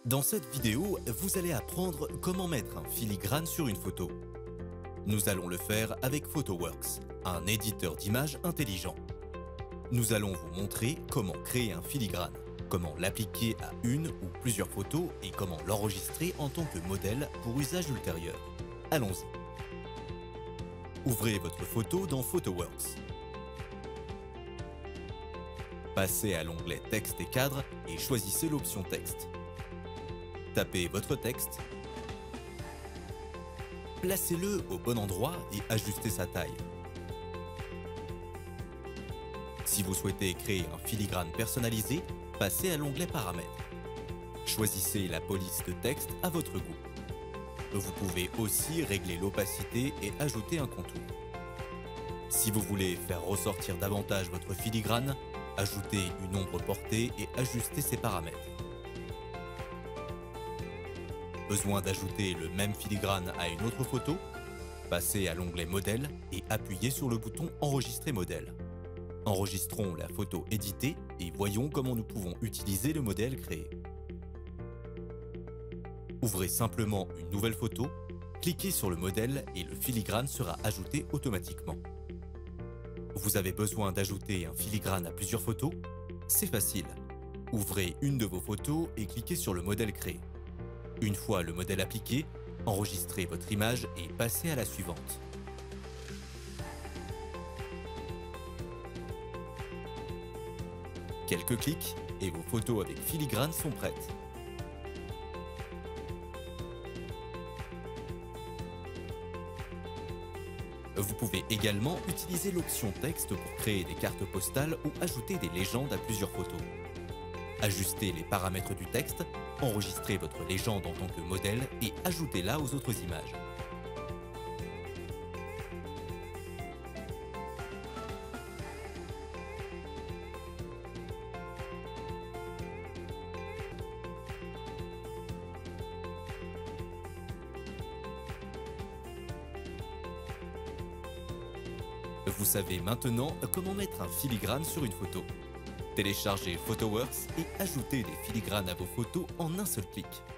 Dans cette vidéo, vous allez apprendre comment mettre un filigrane sur une photo. Nous allons le faire avec PhotoWorks, un éditeur d'images intelligent. Nous allons vous montrer comment créer un filigrane, comment l'appliquer à une ou plusieurs photos et comment l'enregistrer en tant que modèle pour usage ultérieur. Allons-y. Ouvrez votre photo dans PhotoWorks. Passez à l'onglet Texte et cadre et choisissez l'option Texte. Tapez votre texte, placez-le au bon endroit et ajustez sa taille. Si vous souhaitez créer un filigrane personnalisé, passez à l'onglet Paramètres. Choisissez la police de texte à votre goût. Vous pouvez aussi régler l'opacité et ajouter un contour. Si vous voulez faire ressortir davantage votre filigrane, ajoutez une ombre portée et ajustez ses paramètres. Besoin d'ajouter le même filigrane à une autre photo? Passez à l'onglet Modèle et appuyez sur le bouton Enregistrer modèle. Enregistrons la photo éditée et voyons comment nous pouvons utiliser le modèle créé. Ouvrez simplement une nouvelle photo, cliquez sur le modèle et le filigrane sera ajouté automatiquement. Vous avez besoin d'ajouter un filigrane à plusieurs photos? C'est facile. Ouvrez une de vos photos et cliquez sur le modèle créé. Une fois le modèle appliqué, enregistrez votre image et passez à la suivante. Quelques clics et vos photos avec filigrane sont prêtes. Vous pouvez également utiliser l'option texte pour créer des cartes postales ou ajouter des légendes à plusieurs photos. Ajustez les paramètres du texte, enregistrez votre légende en tant que modèle et ajoutez-la aux autres images. Vous savez maintenant comment mettre un filigrane sur une photo. Téléchargez PhotoWorks et ajoutez des filigranes à vos photos en un seul clic.